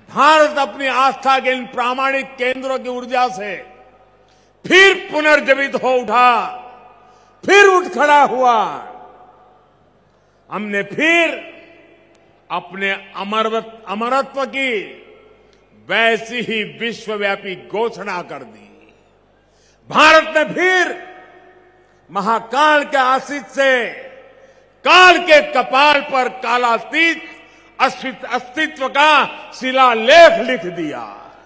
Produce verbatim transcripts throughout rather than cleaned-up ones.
भारत अपनी आस्था के इन प्रामाणिक केंद्रों की ऊर्जा से फिर पुनर्जीवित हो उठा, फिर उठ खड़ा हुआ। हमने फिर अपने अमरत्व अमरत्व की वैसी ही विश्वव्यापी घोषणा कर दी। भारत ने फिर महाकाल के आशीष से काल के कपाल पर कालातीत अस्तित्व का शिलालेख लिख दिया।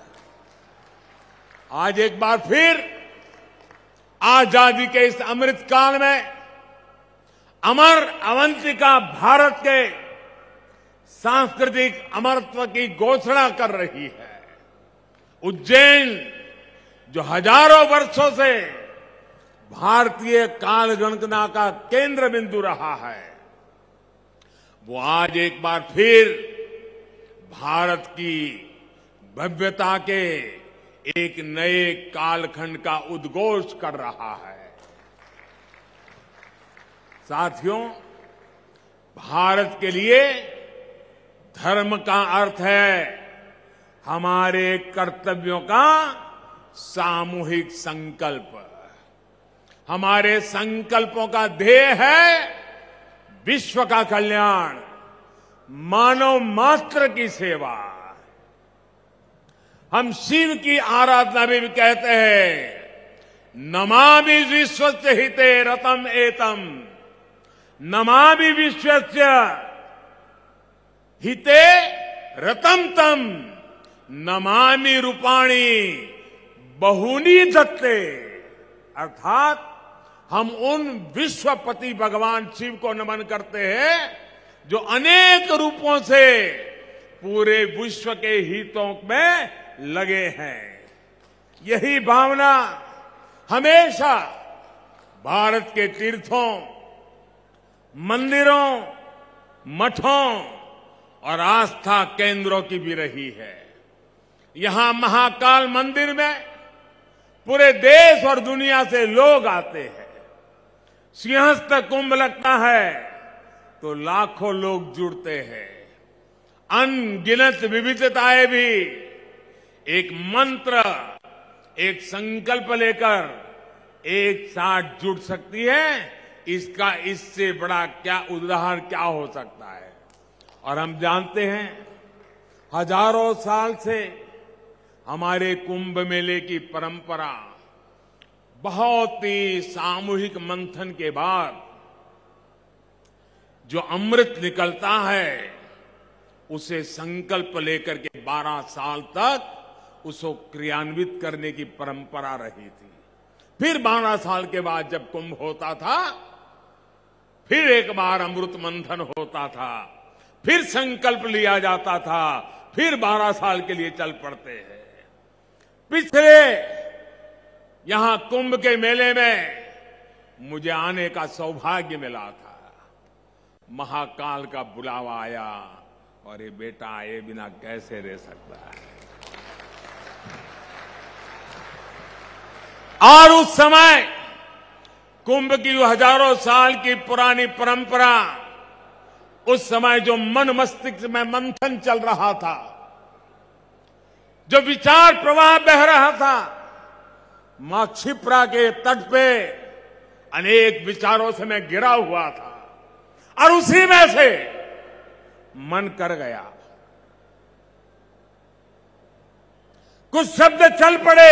आज एक बार फिर आजादी के इस अमृत काल में अमर अवंतिका भारत के सांस्कृतिक अमरत्व की घोषणा कर रही है। उज्जैन जो हजारों वर्षों से भारतीय काल गणना का केंद्र बिंदु रहा है, वो आज एक बार फिर भारत की भव्यता के एक नए कालखंड का उद्घोष कर रहा है। साथियों, भारत के लिए धर्म का अर्थ है हमारे कर्तव्यों का सामूहिक संकल्प। हमारे संकल्पों का ध्येय है विश्व का कल्याण, मानव मात्र की सेवा। हम शिव की आराधना भी कहते हैं, नमामि विश्वस्य हिते रतम एतम, नमामि विश्वस्य हिते रतम तम, नमामि रूपाणी बहुनी दत्ते। अर्थात हम उन विश्वपति भगवान शिव को नमन करते हैं जो अनेक रूपों से पूरे विश्व के हितों में लगे हैं। यही भावना हमेशा भारत के तीर्थों, मंदिरों, मठों और आस्था केंद्रों की भी रही है। यहां महाकाल मंदिर में पूरे देश और दुनिया से लोग आते हैं। सिंहस्थ कुंभ लगता है तो लाखों लोग जुड़ते हैं। अनगिनत विविधताएं भी एक मंत्र, एक संकल्प लेकर एक साथ जुड़ सकती है। इसका इससे बड़ा क्या उदाहरण क्या हो सकता है। और हम जानते हैं हजारों साल से हमारे कुंभ मेले की परंपरा बहुत ही सामूहिक मंथन के बाद जो अमृत निकलता है उसे संकल्प लेकर के बारह साल तक उसको क्रियान्वित करने की परंपरा रही थी। फिर बारह साल के बाद जब कुंभ होता था, फिर एक बार अमृत मंथन होता था, फिर संकल्प लिया जाता था, फिर बारह साल के लिए चल पड़ते हैं। पिछले यहां कुंभ के मेले में मुझे आने का सौभाग्य मिला था। महाकाल का बुलावा आया और ये बेटा आए बिना कैसे रह सकता है। और उस समय कुंभ की हजारों साल की पुरानी परंपरा, उस समय जो मन मस्तिष्क में मंथन चल रहा था, जो विचार प्रवाह बह रहा था, मां क्षिप्रा के तट पे अनेक विचारों से मैं गिरा हुआ था और उसी में से मन कर गया। कुछ शब्द चल पड़े,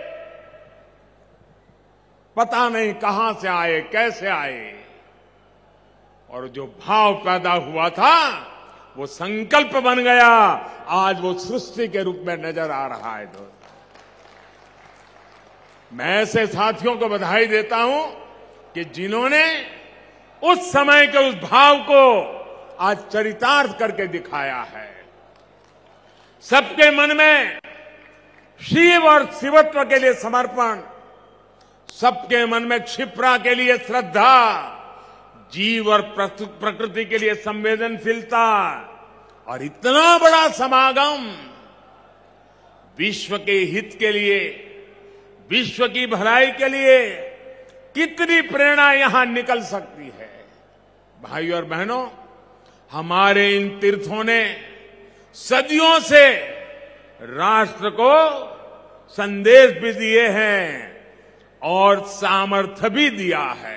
पता नहीं कहां से आए, कैसे आए, और जो भाव पैदा हुआ था वो संकल्प बन गया। आज वो सृष्टि के रूप में नजर आ रहा है। दोस्त, मैं ऐसे साथियों को बधाई देता हूं कि जिन्होंने उस समय के उस भाव को आज चरितार्थ करके दिखाया है। सबके मन में शिव और शिवत्व के लिए समर्पण, सबके मन में क्षिप्रा के लिए श्रद्धा, जीव और प्रकृति के लिए संवेदनशीलता, और इतना बड़ा समागम विश्व के हित के लिए, विश्व की भलाई के लिए कितनी प्रेरणा यहां निकल सकती है। भाई और बहनों, हमारे इन तीर्थों ने सदियों से राष्ट्र को संदेश भी दिए हैं और सामर्थ्य भी दिया है।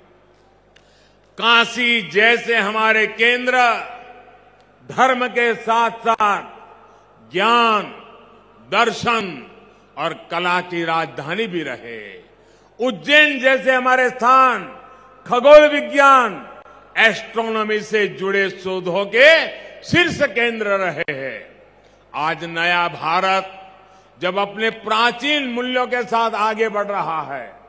काशी जैसे हमारे केंद्र धर्म के साथ साथ ज्ञान, दर्शन और कला की राजधानी भी रहे। उज्जैन जैसे हमारे स्थान खगोल विज्ञान, एस्ट्रोनॉमी से जुड़े शोधों के शीर्ष केंद्र रहे हैं। आज नया भारत जब अपने प्राचीन मूल्यों के साथ आगे बढ़ रहा है,